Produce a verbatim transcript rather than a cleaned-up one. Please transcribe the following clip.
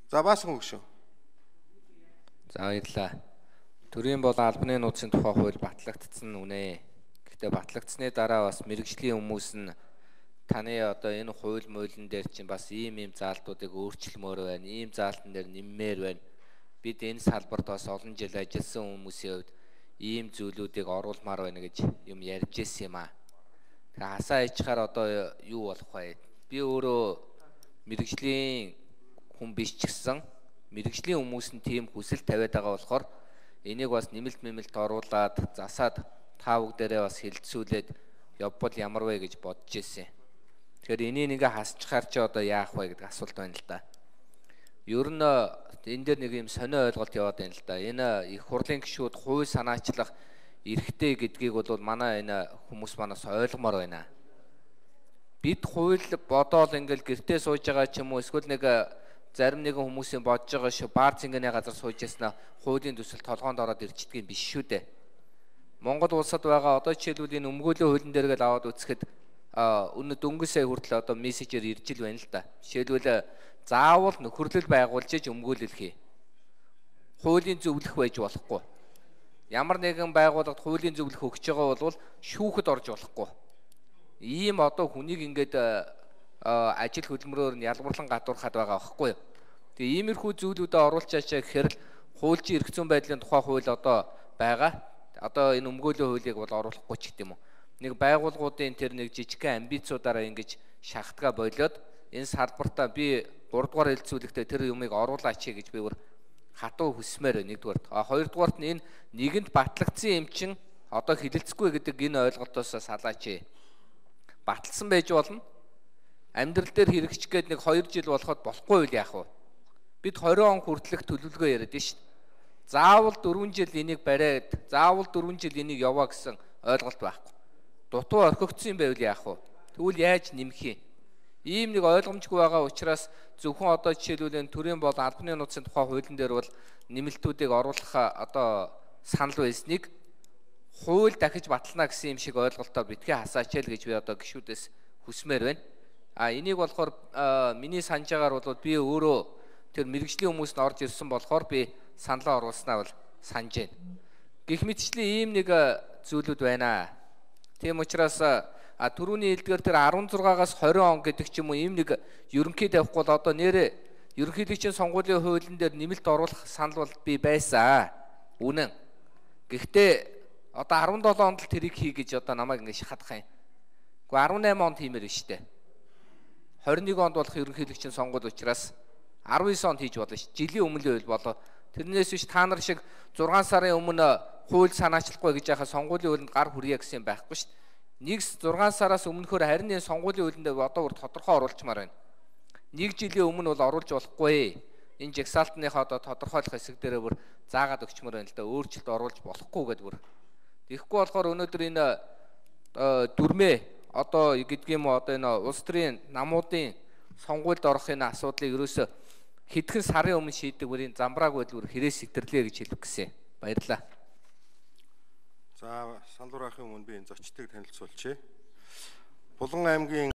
За баасан өгшөө. За баярлалаа. Төрийн болон албаны нууцын тухай хууль батлагдсан үнэ. Гэхдээ батлагдсны дараа бас мэрэгжлийн хүмүүс нь таны одоо энэ хууль муулин дээр чинь бас ийм ийм заалтуудыг өөрчлөмөр байна. Ийм заалтан дээр нэммээр байна. Бид энэ салбарт бас олон жил ажилласан хүмүүсийн хувьд ийм зүйлүүдийг оруулмаар байна гэж юм ярьж ирсэн юм аа. Тэгээ хасаа ичхаар одоо юу болох вэ? Би өөрөө мэрэгжлийн хүн биш ч гэсэн мэрэгжлийн хүмүүс нь тийм хүсэл тавиад байгаа болохоор энийг бас нэмэлт мэмэлт оруулаад засаад та бүгдээрээ бас хилцүүлээд явбал ямар вэ гэж бодож ирсэн. Тэгэхээр энийг ингээ хасчихаар чи одоо яах вэ гэдэг асуулт байна л да. Ер нь энэ дээр нэг юм сонио ойлголт яваад байна л да. Энэ их хурлын гишүүд хууль санаачлах эрхтэй гэдгийг бол манай энэ хүмүүс манаас ойлгомоор байна. Бид хууль бодоол ингээл гэртээ сууж байгаа ч юм уу эсвэл нэг зарим нэгэн хүмүүсийн бодож байгаа шүү баар цэнгэнэ газар сууж яснаа хуулийн төсөл толгоонд ороод ирчдэг юм биш шүү дээ. Монгол улсад байгаа одоо жишээлбэл энэ өмгөөлөө хуулийн дээр гэл аваад үзэхэд өнөө дөнгөж сая хүртэл одоо мессежээр ирж ил байна л да. Жишээлбэл заавал нөхөрлөл байгуулж иж өмгөөлөл хий. Хуулийн зөвлөх байж болохгүй. Ямар нэгэн байгууллагад хуулийн зөвлөх өгч байгаа бол шүүхэд орж болохгүй. Ийм одоо хүнийг ингээд ажил хөдөлмөрөөр нь ялгуурлан гадуурхаад байгаа байхгүй юу. Тэгээ иймэрхүү зүйлүүдэд оруулчаачаа гэхээр л хуульчийн эрх зүйн байдлын тухай хууль одоо байгаа. Одоо энэ өмгөөлөө хуулийг бол оруулахгүй ч гэдэм үү. Нэг байгууллагуудын тэр нэг жижигхэн амбицуудаараа ингэж шахтгаа болоод энэ салбартаа би гурав дугаар хэлцүүлэгтээ тэр юмыг оруулаач гэж би бүр хатуу хүсмээр нэгдүгээр. А хоёрдугаарт нь энэ нэгэнд батлагдсан юм чин одоо хилэлцэхгүй гэдэг энэ ойлголтоос салаач. Баталсан байж болно. Амьдрал дээр хэрэгжих гээд нэг хоёр жил болоход болохгүй үл яах вэ? Бид хорин он хүртэлх төлөвлөгөө яриад байна шүү дээ. Заавал дөрвөн жил энийг бариад, заавал дөрвөн жил энийг яваа гэсэн ойлголт байхгүй. Дутуу орхигдсон юм байвал яах вэ? Тэгвэл яаж нэмэх юм? Ийм нэг ойлгомжгүй байгаа учраас зөвхөн одоо жишээлбэл энэ төрийн бол албаны нууцын тухай хуулийн дээр бол нэмэлтүүдийг оруулах одоо санал байсныг хууль дахиж батлана гэсэн юм шиг ойлголтоор битгий хасаачаал гэж би одоо гишүүдээс хүсмээр байна. А энийг болохоор миний санаж байгаагаар бол би өөрөө тэр мэрэгжлийн хүмүүс нь орж ирсэн болохоор би саналаа оруулснаа бол санаж байна. Гэх мэтчлэн ийм нэг зүйлүүд байна. Тийм учраас а түрүүний хэлдгээр тэр арван зургаагаас хорин он гэдэг ч юм уу ийм нэг ерөнхий тавихгүй бол одоо нэрээ ерөнхийлөгчийн сонгуулийн хуулийн дээр нэмэлт оруулах санал бол би байсан. Үнэн. Гэхдээ одоо арван долоо онд л тэрийг хий гэж одоо намайг ингэ шахадах юм. Гэхдээ арван найман онд хиймээр байна шүү дээ. хорин нэг онд болох ерөнхийлөгчийн сонгуул учраас арван девять онд хийж болно ш. Жилийн өмнө л болоо. Тэрнээс биш та нар шиг зургаан сарын өмнө хууль санаачлахгүй гэж яхаа сонгуулийн хуулинд гар хүрье гэсэн юм байхгүй ш. Нэг зургаан сараас өмнөхөр харин энэ сонгуулийн хуулинд одоо бүр тодорхой оруулчмаар байна. Нэг жилийн өмнө бол оруулж болохгүй. Энэ жагсаалтныхаа одоо тодорхойлох хэсэг дээрээ бүр заагаад өгчмөр байна л да. Өөрчлөлт оруулж болохгүй гэдэг бүр. Тэгэхгүй болохоор өнөөдөр энэ дүрмээ одоо гэдг юм уу одоо энэ улс төрийн намуудын сонгуульд орох энэ асуудлыг ерөөсө хэдхэн сарын өмнө шийдэг бүрийн замбрааг байдал бүр хэрэг сэгдэрлээ гэж хэлэх гэсэн. Баярлалаа. За санал хураахын өмнө би энэ зочдыг танилцуулчихъя. Булан аймгийн